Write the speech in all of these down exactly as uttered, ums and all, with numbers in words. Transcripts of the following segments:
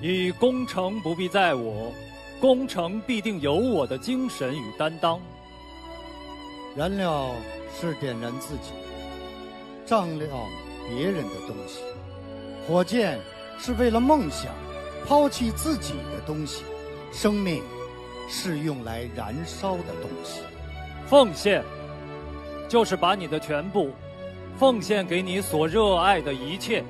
以攻城不必在我，攻城必定有我的精神与担当。 燃料是点燃自己，照亮别人的东西；火箭是为了梦想，抛弃自己的东西；生命是用来燃烧的东西。 奉献，就是把你的全部奉献给你所热爱的一切。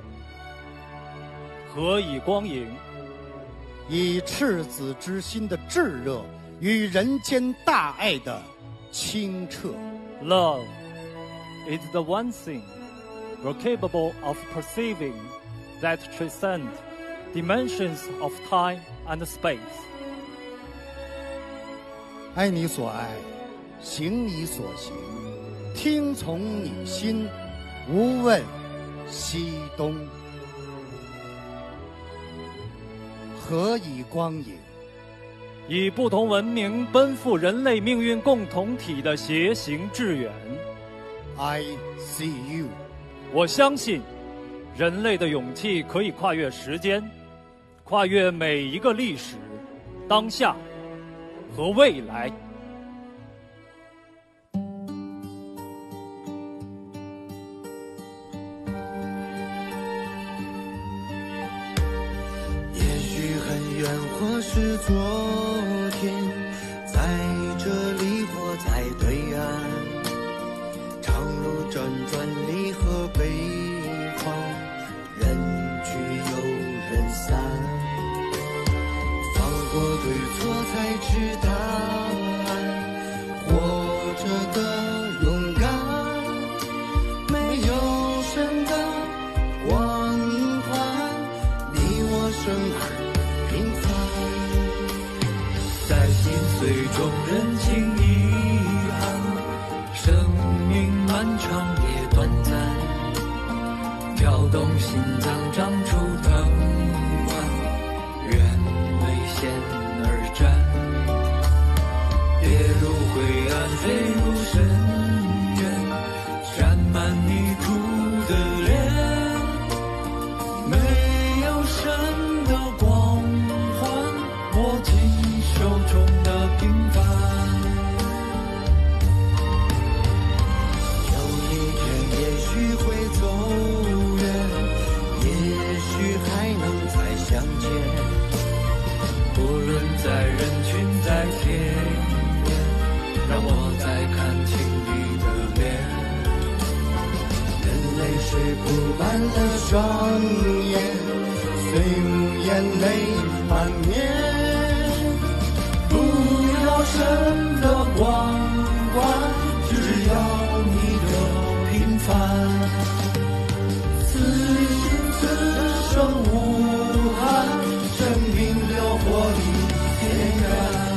何以光影？ 以赤子之心的炙热与人间大爱的清澈。 Love is the one thing we're capable of perceiving that transcends dimensions of time and space. 爱你所爱，行你所行，听从你心，无问西东。何以光影？ 以不同文明奔赴人类命运共同体的偕行致远。 I see you。 我相信，人类的勇气可以跨越时间，跨越每一个历史、当下和未来。 也许很远，或是昨天，在这里或在对岸。 长路辗转离合北方，人聚又人散。放过对错才知答案，活着的勇敢，没有神的光环，你我生而平凡，在心碎中认清遗憾，生命 漫长也短暂，跳动心脏长出藤蔓，愿为险而战，跌入灰暗，飞入深渊，沾满泥土的脸，没有神的光环，握紧手中的平凡。 相见，无论在人群在天边，让我再看清你的脸。任泪水铺满了双眼，随母眼泪满面。不要神的光环，只要你的平凡。此心此生无。 生命流活力点燃。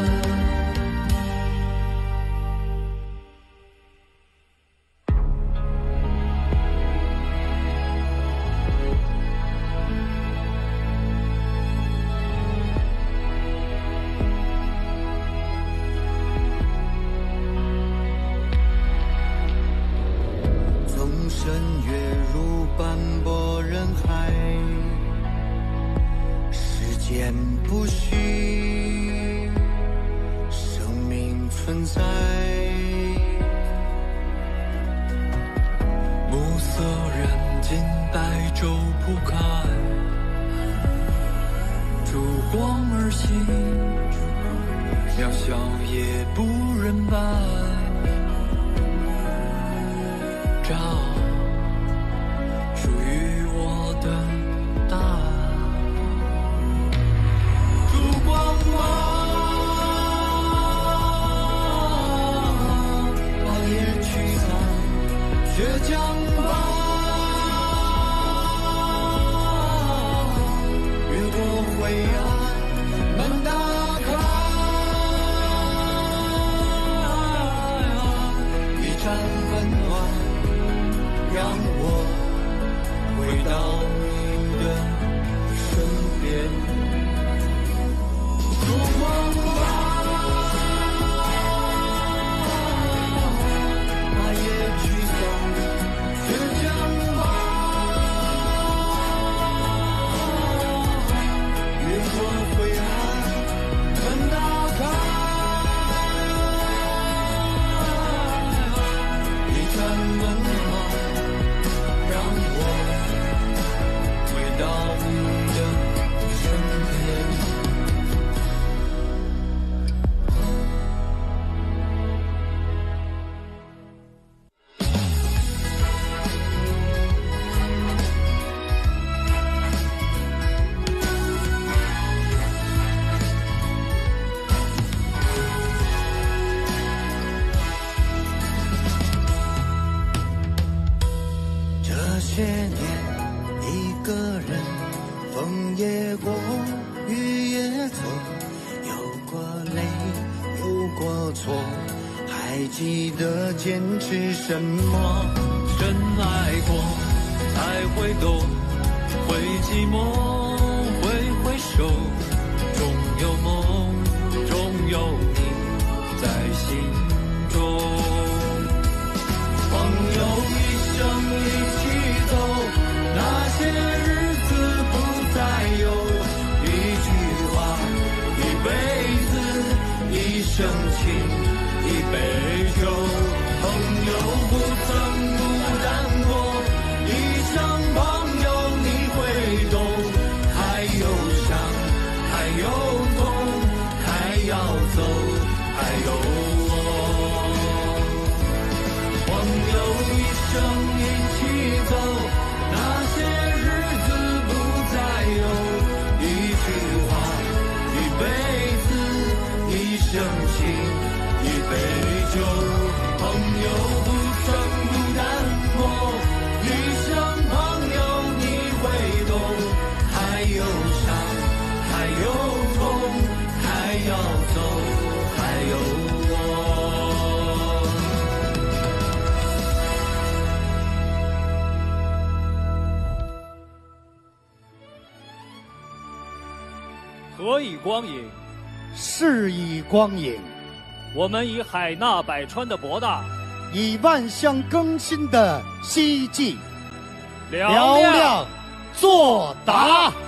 纵身跃入斑驳人海。 时间不虚，生命存在。暮色人尽，白昼铺开，烛光而行，渺小也不人白。照属于我的答案。 光芒把夜驱散，倔强吧，越过灰暗，门打开，一盏温暖，让我回到你的身边。 烛光吧，把夜驱散，倔强吧， 这些年，一个人，风也过，雨也走，有过泪，有过错，还记得坚持什么？ 深爱过，才会懂，会寂寞，会回首，终有梦，终有你在心中。朋友一生一起走，那些日子不再有，一句话，一辈子，一生情，一杯酒。朋友不曾孤单过，一生朋友你会懂，还有伤，还有痛，还要走，还有我。朋友一生一起走，那些日子不再有，一句话，一辈子，一生情，一杯酒。朋友不曾孤单过，一生朋友你会懂，还有伤，还有痛，还要走，还有我。 何以光影？ 是以光影， 我们以海纳百川的博大， 以万象更新的希冀， 嘹嘹亮作答。